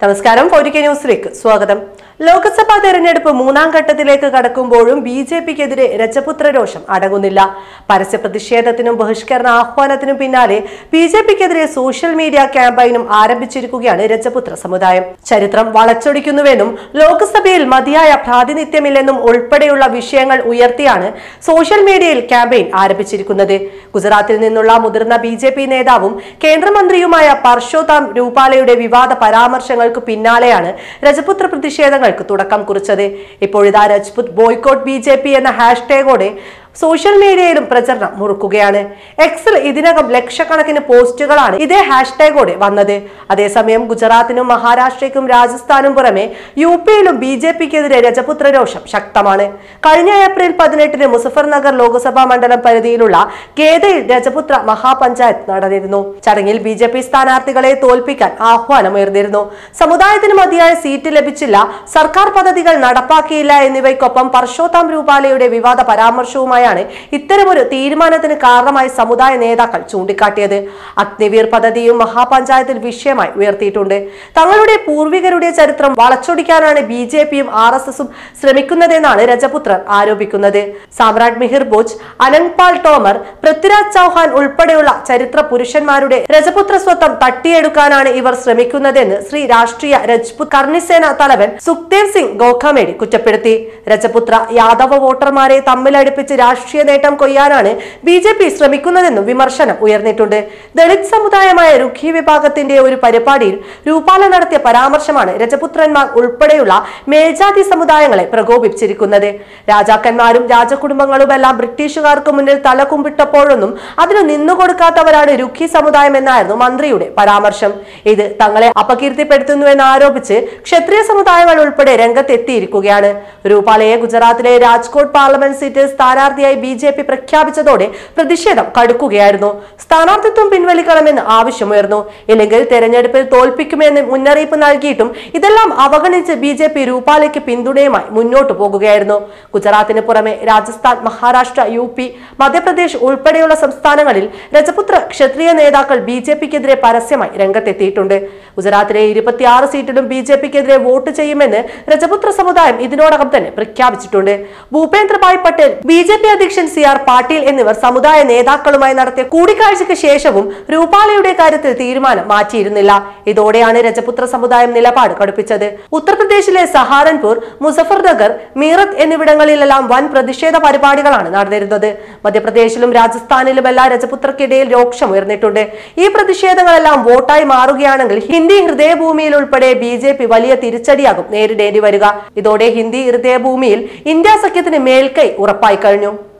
നമസ്കാരം, ഫോർട്ടികെ ന്യൂസിലേക്ക് സ്വാഗതം. ലോക്സഭാ തെരഞ്ഞെടുപ്പ് മൂന്നാം ഘട്ടത്തിലേക്ക് കടക്കുമ്പോഴും ബിജെപിക്കെതിരെ രജപുത്ര രോഷം അടങ്ങുന്നില്ല. പരസ്യ പ്രതിഷേധത്തിനും ബഹിഷ്കരണ ആഹ്വാനത്തിനും പിന്നാലെ ബിജെപിക്കെതിരെ സോഷ്യൽ മീഡിയ ക്യാമ്പയിനും ആരംഭിച്ചിരിക്കുകയാണ് രജപുത്ര സമുദായം. ചരിത്രം വളച്ചൊടിക്കുന്നുവെന്നും ലോക്സഭയിൽ മതിയായ പ്രാതിനിധ്യമില്ലെന്നും ഉൾപ്പെടെയുള്ള വിഷയങ്ങൾ ഉയർത്തിയാണ് സോഷ്യൽ മീഡിയയിൽ ക്യാമ്പയിൻ ആരംഭിച്ചിരിക്കുന്നത്. ഗുജറാത്തിൽ നിന്നുള്ള മുതിർന്ന ബിജെപി നേതാവും കേന്ദ്രമന്ത്രിയുമായ പർഷോത്തം രൂപാലയുടെ വിവാദ പരാമർശങ്ങൾക്ക് പിന്നാലെയാണ് രജപുത്ര പ്രതിഷേധങ്ങൾക്ക് തുടക്കം കുറിച്ചത്. ഇപ്പോഴിതാ രജ്പുത് ബോയ്ക്കോട്ട് ബിജെപി എന്ന ഹാഷ്ടാഗോടെ സോഷ്യൽ മീഡിയയിലും പ്രചരണം മുറുക്കുകയാണ്. എക്സിൽ ഇതിനകം ലക്ഷക്കണക്കിന് പോസ്റ്റുകളാണ് ഇതേ ഹാഷ്ടാഗോടെ വന്നത്. അതേസമയം ഗുജറാത്തിനും മഹാരാഷ്ട്രയ്ക്കും രാജസ്ഥാനും പുറമെ യുപിയിലും ബിജെപിക്കെതിരെ രജപുത്ര രോഷം ശക്തമാണ്. കഴിഞ്ഞ ഏപ്രിൽ 18 മുസഫർനഗർ ലോക്സഭാ മണ്ഡലം പരിധിയിലുള്ള ഗേദയിൽ രജപുത്ര മഹാപഞ്ചായത്ത് നടന്നിരുന്നു. ചടങ്ങിൽ ബിജെപി സ്ഥാനാർത്ഥികളെ തോൽപ്പിക്കാൻ ആഹ്വാനമുയർന്നിരുന്നു. സമുദായത്തിന് മതിയായ സീറ്റ് ലഭിച്ചില്ല, സർക്കാർ പദ്ധതികൾ നടപ്പാക്കിയില്ല എന്നിവയ്ക്കൊപ്പം പർഷോത്തം രൂപാലയുടെ വിവാദ പരാമർശവുമായി ഇത്തരമൊരു തീരുമാനത്തിന് കാരണമായി സമുദായ നേതാക്കൾ ചൂണ്ടിക്കാട്ടിയത്. അഗ്നിവീർ പദ്ധതിയും മഹാപഞ്ചായത്തിൽ വിഷയമായി ഉയർത്തിയിട്ടുണ്ട്. തങ്ങളുടെ പൂർവികരുടെ ചരിത്രം വളച്ചൊടിക്കാനാണ് ബിജെപിയും RSSും ശ്രമിക്കുന്നതെന്നാണ് രജപുത്രർ ആരോപിക്കുന്നത്. സാമ്രാട്ട് മിഹിർ ഭോജ്, അനങ്പാൽ ടോമർ, പൃഥ്വിരാജ് ചൗഹാൻ ഉൾപ്പെടെയുള്ള ചരിത്ര പുരുഷന്മാരുടെ രജപുത്ര സ്വത്വം തട്ടിയെടുക്കാനാണ് ഇവർ ശ്രമിക്കുന്നതെന്ന് ശ്രീ രാഷ്ട്രീയ രജ്പുത് കർണിസേന തലവൻ സുഖ്ദേവ് സിംഗ് ഗോഖാമേഡി കുറ്റപ്പെടുത്തി. രജപുത്ര യാദവ വോട്ടർമാരെ തമ്മിലടുപ്പിച്ച് രാഷ്ട്രീയ നേട്ടം കൊയ്യാനാണ് ബിജെപി ശ്രമിക്കുന്നതെന്നും വിമർശനം ഉയർന്നിട്ടുണ്ട്. ദളിത് സമുദായമായ രുഖി വിഭാഗത്തിന്റെ ഒരു പരിപാടിയിൽ രൂപാല നടത്തിയ പരാമർശമാണ് രജപുത്രന്മാർ ഉൾപ്പെടെയുള്ള മേൽജാതി സമുദായങ്ങളെ പ്രകോപിപ്പിച്ചിരിക്കുന്നത്. രാജാക്കന്മാരും രാജകുടുംബങ്ങളുമെല്ലാം ബ്രിട്ടീഷുകാർക്ക് മുന്നിൽ തലകുമ്പിട്ടപ്പോഴൊന്നും അതിന് നിന്നുകൊടുക്കാത്തവരാണ് രുഖി സമുദായം എന്നായിരുന്നു മന്ത്രിയുടെ പരാമർശം. ഇത് തങ്ങളെ അപകീർത്തിപ്പെടുത്തുന്നുവെന്ന് ആരോപിച്ച് ക്ഷത്രിയ സമുദായങ്ങൾ ഉൾപ്പെടെ രംഗത്തെത്തിയിരിക്കുകയാണ്. രൂപാലയെ ഗുജറാത്തിലെ രാജ്കോട്ട് പാർലമെന്റ് സീറ്റിൽ സ്ഥാനാർത്ഥിയായി ബിജെപി പ്രഖ്യാപിച്ചതോടെ പ്രതിഷേധം കടുക്കുകയായിരുന്നു. സ്ഥാനാർത്ഥിത്വം പിൻവലിക്കണമെന്ന് ആവശ്യമുയർന്നു. ഇല്ലെങ്കിൽ തെരഞ്ഞെടുപ്പിൽ തോൽപ്പിക്കുമെന്ന് മുന്നറിയിപ്പ് നൽകിയിട്ടും ഇതെല്ലാം അവഗണിച്ച് ബിജെപി രൂപാലയ്ക്ക് പിന്തുണയുമായി മുന്നോട്ടു പോകുകയായിരുന്നു. ഗുജറാത്തിന് പുറമെ രാജസ്ഥാൻ, മഹാരാഷ്ട്ര, UP, മധ്യപ്രദേശ് ഉൾപ്പെടെയുള്ള സംസ്ഥാനങ്ങളിൽ രജപുത്ര ക്ഷത്രിയ നേതാക്കൾ ബിജെപിക്കെതിരെ പരസ്യമായി രംഗത്തെത്തിയിട്ടുണ്ട്. ഗുജറാത്തിലെ 26 സീറ്റിലും ബിജെപിക്കെതിരെ വോട്ട് ചെയ്യുമെന്ന് രജപുത്ര സമുദായം ഇതിനോടകം തന്നെ പ്രഖ്യാപിച്ചിട്ടുണ്ട്. ഭൂപേന്ദ്ര ഭായ് പട്ടേൽ, ബിജെപി അധ്യക്ഷൻ CR പാട്ടീൽ എന്നിവർ സമുദായ നേതാക്കളുമായി നടത്തിയ കൂടിക്കാഴ്ചയ്ക്ക് ശേഷവും രൂപാലയുടെ കാര്യത്തിൽ തീരുമാനം മാറ്റിയിരുന്നില്ല. ഇതോടെയാണ് രജപുത്ര സമുദായം നിലപാട് കടുപ്പിച്ചത്. ഉത്തർപ്രദേശിലെ സഹാരൻപൂർ, മുസഫർനഗർ, മീറത്ത് എന്നിവിടങ്ങളിലെല്ലാം വൻ പ്രതിഷേധ പരിപാടികളാണ് നടന്നിരുന്നത്. മധ്യപ്രദേശിലും രാജസ്ഥാനിലുമെല്ലാം രജപുത്രർക്കിടയിൽ രോക്ഷം ഉയർന്നിട്ടുണ്ട്. ഈ പ്രതിഷേധങ്ങളെല്ലാം വോട്ടായി മാറുകയാണെങ്കിൽ ഹിന്ദി ഹൃദയഭൂമിയിൽ ഉൾപ്പെടെ ബിജെപി വലിയ തിരിച്ചടിയാകും നേരിടേണ്ടി വരിക. ഇതോടെ ഹിന്ദി ഹൃദയഭൂമിയിൽ ഇന്ത്യ സഖ്യത്തിന് മേൽക്കൈ ഉറപ്പായി കഴിഞ്ഞു.